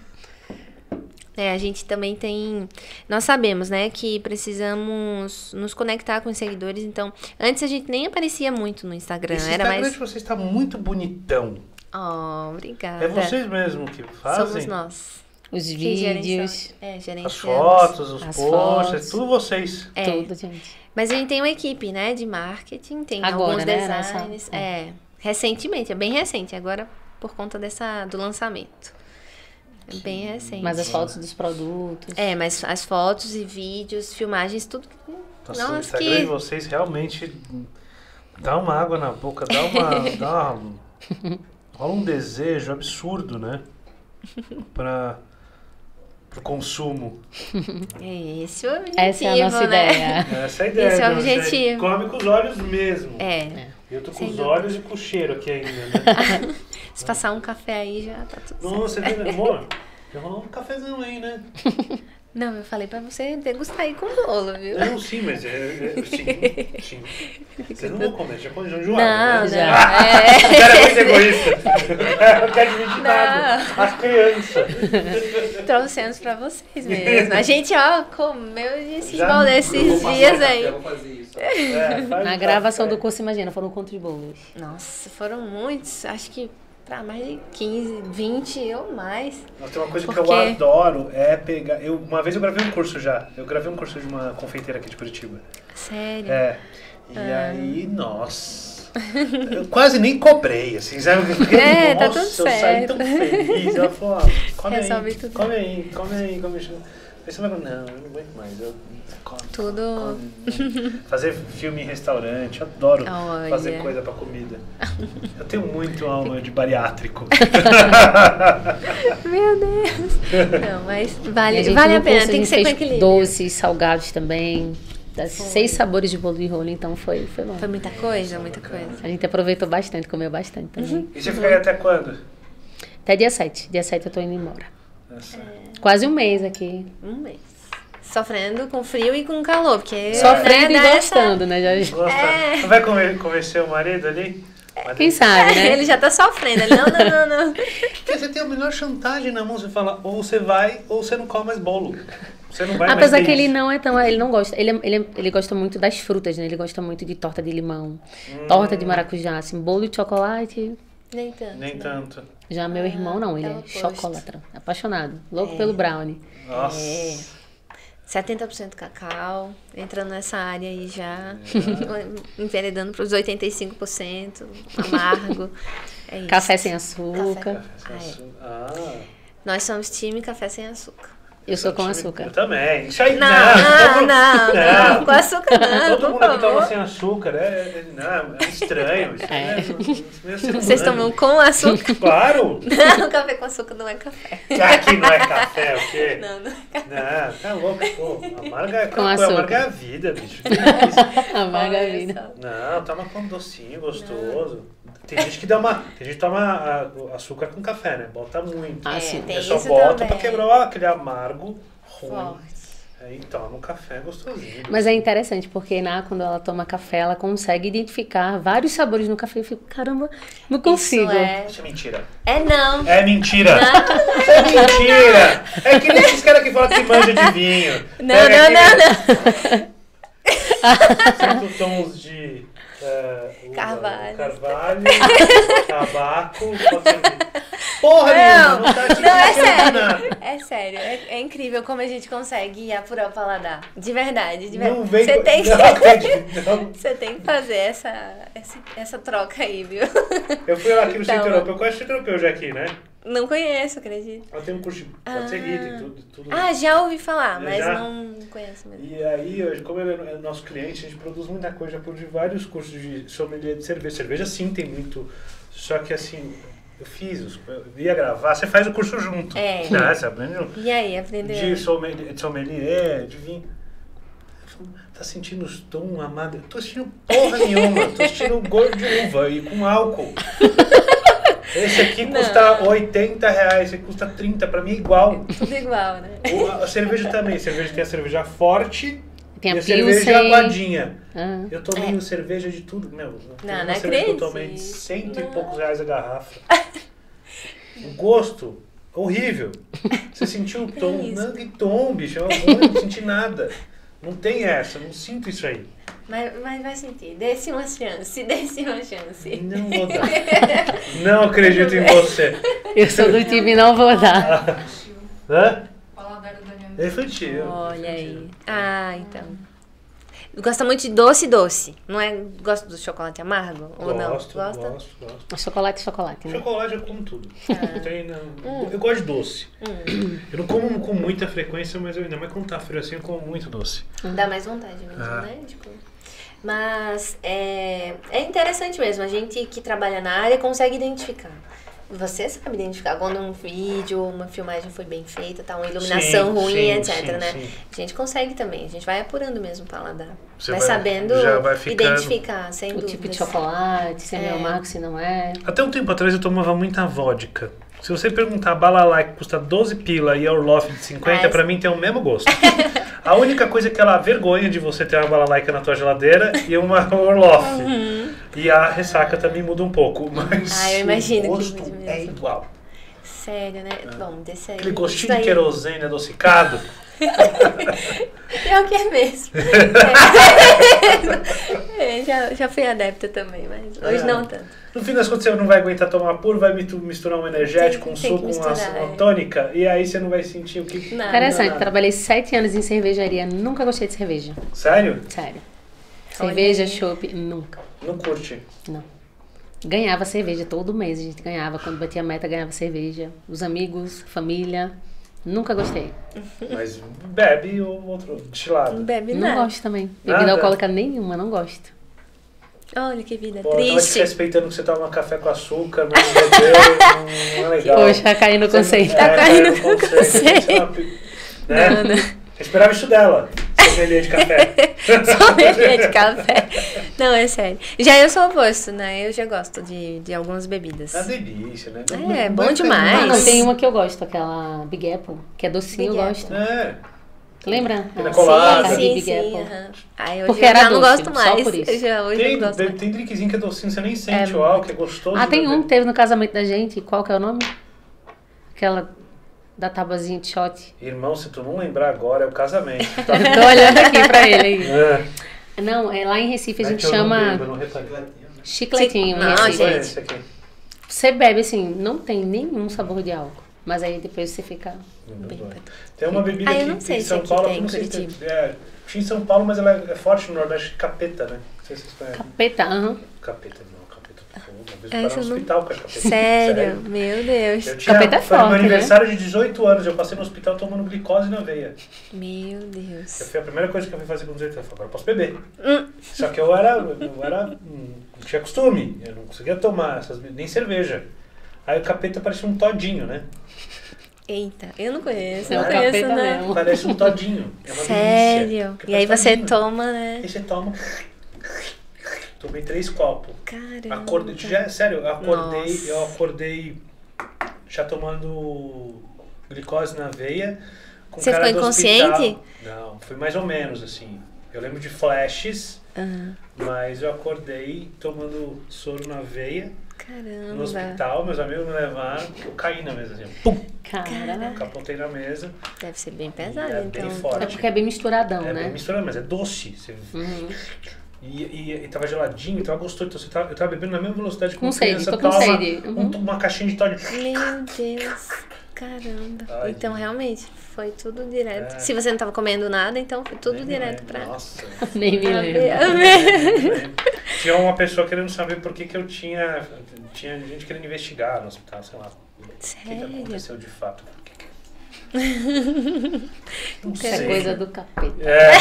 A gente também tem... Nós sabemos, né, que precisamos nos conectar com os seguidores. Então, antes a gente nem aparecia muito no Instagram. Esse era Instagram mais... de vocês está muito bonitão. Obrigada. É vocês mesmo que fazem? Somos nós. Os vídeos. As fotos, os posts, tudo vocês. Tudo, gente. Mas a gente tem uma equipe, né, de marketing, tem agora, alguns né, designs. Recentemente, é bem recente, agora por conta do lançamento. É bem recente. Mas as fotos dos produtos. Mas as fotos e vídeos, filmagens, tudo Nossa, o Instagram de vocês realmente dá uma água na boca, rola um desejo absurdo, né? Pro consumo. Esse é o objetivo, essa é a nossa ideia. Essa é a ideia. Esse é o objetivo. Você come com os olhos mesmo. Eu tô com os olhos e com o cheiro aqui ainda, né? Se passar um café aí, já tá tudo certo. Nossa, amor, já rolou um cafezão aí, né? Não, eu falei pra você degustar aí com bolo, viu? Não, sim, mas sim. Vocês não vão comer, já pode enjoar. Não, né? não. O cara é muito egoísta. Não quer dividir nada. As crianças. Trouxemos pra vocês mesmo. A gente, comeu esses bolos esses dias aí. Eu vou fazer isso. Na gravação do curso, imagina, foram quantos bolos? Nossa, foram muitos. Acho que pra mais de 15, 20 ou mais. Mas tem uma coisa que eu adoro, é pegar... Uma vez eu gravei um curso já. Eu gravei um curso de uma confeiteira aqui de Curitiba. Sério? E aí, nossa... Eu quase nem cobrei, assim, sabe? Nossa, tá tudo eu certo. saí tão feliz. Ela falou, come aí. Aí você vai falar, não, eu não aguento mais. Tudo. Fazer filme em restaurante, eu adoro fazer coisa pra comida. Eu tenho muito alma de bariátrico. Meu Deus. Não, mas vale a pena, tem que ser com equilíbrio. Doces, salgados também. 6 sabores de bolo de rolo, então foi bom. Foi muita coisa. A gente aproveitou bastante, comeu bastante também. E você ficaria até quando? Até dia 7. Dia 7 eu tô indo embora. Quase um mês aqui. Um mês. Sofrendo com frio e com calor, porque... Sofrendo e gostando, né? Não vai convencer o marido ali? Quem sabe, né? Ele já tá sofrendo. Não. Porque você tem a melhor chantagem na mão. Você fala, ou você vai, ou você não come mais bolo. Você não vai Apesar mais que ele não é tão... Ele não gosta. Ele gosta muito das frutas, né? Ele gosta muito de torta de limão, torta de maracujá, assim, bolo de chocolate... Nem tanto. Já meu irmão, não. Ele é chocolatra. Apaixonado. Louco pelo brownie. Nossa. 70% cacau, entrando nessa área aí já, enveredando para os 85%, amargo. É isso. Café sem açúcar. Nós somos time café sem açúcar. Eu sou com açúcar. Eu também. Isso aí, não, com açúcar não, todo mundo aqui toma sem açúcar, é estranho. Vocês tomam com açúcar? Claro! Não, café com açúcar não é café. Aqui não é café, o quê? Não é café. Não, tá louco, pô. Com açúcar. Amarga é a vida, bicho. Amarga a vida. Não, toma com um docinho gostoso. Tem gente que toma açúcar com café, né? Bota muito. Tem só isso bota também. pra quebrar aquele amargo ruim. Forte. Aí toma um café gostosinho. Mas é interessante, porque quando ela toma café, ela consegue identificar vários sabores no café. Eu fico, caramba, não consigo. Isso é mentira. Não. É mentira. Isso é mentira. É que nem esses caras que falam que manja de vinho. Não. 5 tons de... Carvalho. Tabaco, porra nenhuma, não tá te é sério. nada. É sério, é incrível como a gente consegue apurar o paladar. De verdade. Não vem Você tem não. Você tem que fazer essa troca aí, viu? Eu fui lá aqui no Centro Europeu, eu conheço o Centro Europeu já aqui, né? Não conheço, acredito. Ela tem um curso de pode seguir, tem tudo. Já ouvi falar, mas não conheço mesmo. E aí, hoje, como ele é nosso cliente, a gente produz muita coisa, já produz vários cursos de sommelier de cerveja. Cerveja sim tem muito, só que assim, eu ia gravar, você faz o curso junto. Você aprende junto. E aí, aprendeu? De sommelier, de vinho. Tá sentindo os tons amados? Tô sentindo porra nenhuma, tô sentindo gosto de uva e com álcool. Esse aqui custa R$80, esse aqui custa 30, pra mim é igual. Tudo igual, né? A cerveja também, tem a cerveja forte tem e a cerveja aguadinha. Eu tomei cerveja de tudo, Não cerveja acredito. que eu tomei de 100 e poucos reais a garrafa. O gosto, horrível. Você sentiu o tom? Não, que tom, bicho, eu não senti nada. Não tem essa, não sinto isso aí. Mas vai sentir. Dê-se uma chance. Não vou dar. Não acredito em você. Eu sou do time não vou dar. Hã? Paladar do Daniel. É infantil. Olha aí. Então. Gosta muito de doce. Não é? Gosta do chocolate amargo? Ou não? Gosto. Chocolate, né? Chocolate eu como tudo. Eu gosto de doce. Eu não como com muita frequência, mas ainda mais quando tá frio assim, eu como muito doce. Dá mais vontade mesmo, né? Tipo, mas é interessante mesmo. A gente que trabalha na área consegue identificar. Você sabe identificar quando um vídeo, uma filmagem foi bem feita, tá uma iluminação ruim, etc, né? Sim. A gente consegue também, a gente vai apurando mesmo o paladar. Vai sabendo identificar, sem dúvida. O tipo de chocolate, se é meio amargo, se não é. Até um tempo atrás eu tomava muita vodka. Se você perguntar a balalaica que custa 12 pila e a Orloff de 50, pra mim tem o mesmo gosto. A única coisa é aquela vergonha de você ter uma balalaica na tua geladeira e uma Orloff. E a ressaca também muda um pouco, mas eu imagino o gosto é igual. Sério, né? Bom, desse aí. Aquele gostinho de querosene adocicado. Pior que é mesmo. Já fui adepta também, mas hoje não tanto. No fim das contas, você não vai aguentar tomar puro, vai misturar um energético, um suco, uma tônica, e aí você não vai sentir o que... Interessante, trabalhei 7 anos em cervejaria, nunca gostei de cerveja. Sério? Sério. Cerveja, chopp, nunca. Não curte? Não. Ganhava cerveja todo mês, a gente ganhava, quando batia a meta ganhava cerveja. Os amigos, família, nunca gostei. Mas bebe ou outro destilado? Bebe nada. Não gosto também. Bebida alcoólica nenhuma, não gosto. Olha que vida triste. Eu tava te respeitando que você toma café com açúcar, mas não é legal. Poxa, tá caindo no conceito. Tá caindo no conceito. Né? Eu esperava isso dela. Sommelier de café. Sommelier de café. Não, é sério. Já eu sou oposto, né? Eu já gosto de algumas bebidas. É uma delícia, né? É bom demais. Não, tem uma que eu gosto, aquela Big Apple, que é docinho, eu gosto. Lembra? Pina colada. Sim, Big Apple. Hoje porque eu já não gosto mais. Só por isso. Tem drinkzinho que é docinho, você nem sente o álcool, que é gostoso. Tem um que teve no casamento da gente, qual que é o nome? Aquela da tabuazinha de shot. Irmão, se tu não lembrar agora, é o casamento. Tá? Tô olhando aqui pra ele aí. Não, lá em Recife a gente chama chicletinho. Não, gente. Você bebe assim, não tem nenhum sabor de álcool. Mas aí depois você fica bem. Tem uma bebida aqui em São Paulo, que não sei se tinha em São Paulo, mas ela é forte no Nordeste, capeta, né? Não sei se vocês conhecem. Capeta, Capeta, não, capeta. Uma vez eu parei no hospital com a capeta. Sério? Meu Deus. Capeta é forte, foi no meu aniversário de 18 anos, eu passei no hospital tomando glicose na veia. Meu Deus. Foi a primeira coisa que eu fui fazer com 18 anos. Agora eu posso beber. Só que eu não tinha costume, eu não conseguia tomar nem cerveja. Aí o capeta parecia um todinho, né? Eita, eu não conheço. Não conheço, né? Parece um todinho. É uma Sério? delícia. E aí você toma, né? Aí você toma. Tomei 3 copos. Caramba. Acordei, sério, eu acordei já tomando glicose na veia. Você ficou inconsciente? Não, foi mais ou menos assim. Eu lembro de flashes, mas eu acordei tomando soro na veia. Caramba. No hospital, meus amigos me levaram, eu caí na mesa assim, pum! Caramba. Capotei na mesa. Deve ser bem pesado, então. Bem forte. É porque é bem misturadão, né? É bem misturado, mas é doce. E tava geladinho, tava gostoso. Então eu tava bebendo na mesma velocidade que uma criança toma uma caixinha de Toddy. Meu Deus, caramba. Então realmente foi tudo direto. Se você não tava comendo nada, então foi tudo direto pra... Nossa. Nem me lembro. Tinha uma pessoa querendo saber por que eu tinha gente querendo investigar no hospital, sei lá. Sério? O que aconteceu de fato? Não sei. É coisa do capeta.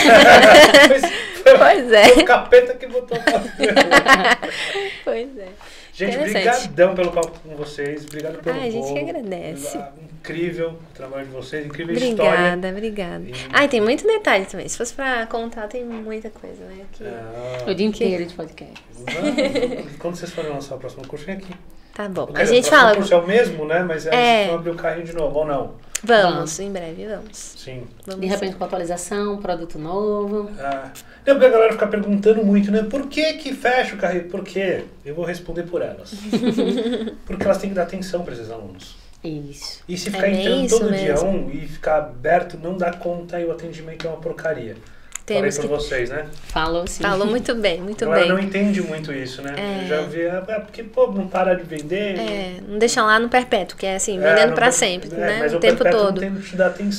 Pois é. Foi o capeta que botou a Pois é. Gente, brigadão pelo papo com vocês. Obrigado pelo a gente que agradece. Incrível o trabalho de vocês, incrível história. Obrigada. E tem muito detalhe também. Se fosse pra contar, tem muita coisa, né? O dia inteiro de podcast. Quando vocês forem lançar o próximo curso, vem aqui. Tá bom. A gente fala. O curso é o mesmo, né? Mas a gente vai abrir o carrinho de novo, ou não? Vamos, em breve vamos. Sim. De repente com atualização, produto novo. Não, porque a galera fica perguntando muito, né? Por que fecha o carrinho? Por quê? Eu vou responder por elas. Porque elas têm que dar atenção para esses alunos. Isso. E se ficar entrando todo dia e ficar aberto, não dá conta e o atendimento é uma porcaria. Falei pra vocês, né? Falou sim. Falou muito bem, muito bem. Ela não entende muito isso, né? Eu já vi, porque, não para de vender. Não deixa lá no perpétuo, que é assim, vendendo pra sempre, né? Mas o tempo todo. Não tem que te dar atenção.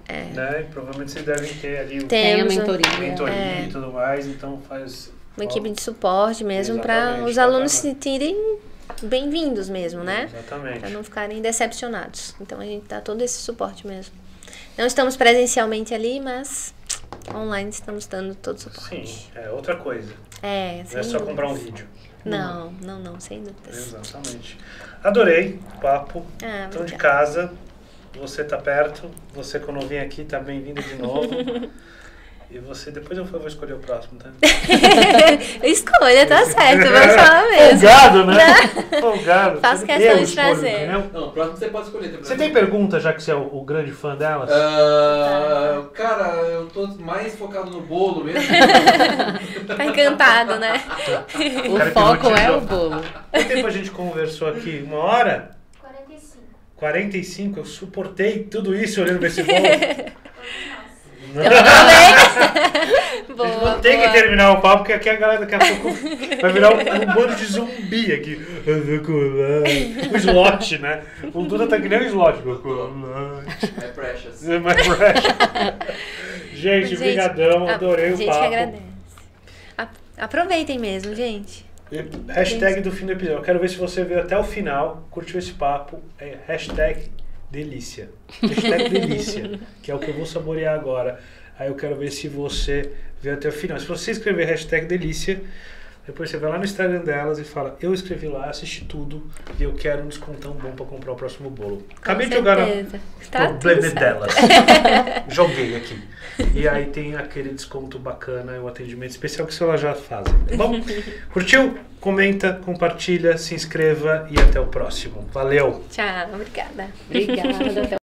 né? E provavelmente vocês devem ter ali tem a mentoria e tudo mais, então faz... Uma equipe de suporte mesmo para os alunos se sentirem bem-vindos mesmo, né? Exatamente. Para não ficarem decepcionados. Então a gente dá todo esse suporte mesmo. Não estamos presencialmente ali, mas online estamos dando todo o suporte. Sim, é outra coisa. Não é só dúvidas. comprar um vídeo. Não, sem dúvidas. Exatamente. Adorei o papo. Então de casa, você tá perto, você quando vem aqui tá bem-vindo de novo. E você, depois eu vou escolher o próximo, tá? Escolha, tá certo, vamos falar mesmo. Folgado, né? Folgado. Faço questão de trazer. Não, o próximo você pode escolher. Você tem pergunta, já que você é o grande fã delas? Cara, eu tô mais focado no bolo mesmo. Tá encantado, né? O foco é o bolo. Quanto tempo a gente conversou aqui? 1 hora? 45. 45? Eu suportei tudo isso olhando pra esse bolo. Eu também. A gente vai ter que terminar o papo, porque aqui a galera daqui a pouco vai virar um bando de zumbi aqui. O slot, né? O Duda tá que nem um slot. É precious. My precious. Gente, brigadão, adorei o papo. A gente agradece. Aproveitem mesmo, gente. Hashtag do fim do episódio. Eu quero ver se você veio até o final, curtiu esse papo. É hashtag delícia. Hashtag delícia, que é o que eu vou saborear agora. Aí eu quero ver se você veio até o final. Se você escrever hashtag delícia, depois você vai lá no Instagram delas e fala: eu escrevi lá, assisti tudo e eu quero um descontão bom pra comprar o próximo bolo. Acabei de jogar no problema delas. Joguei aqui. E aí tem aquele desconto bacana e um atendimento especial que elas já fazem. Tá bom? Curtiu? Comenta, compartilha, se inscreva e até o próximo. Valeu! Tchau, obrigada. Obrigada.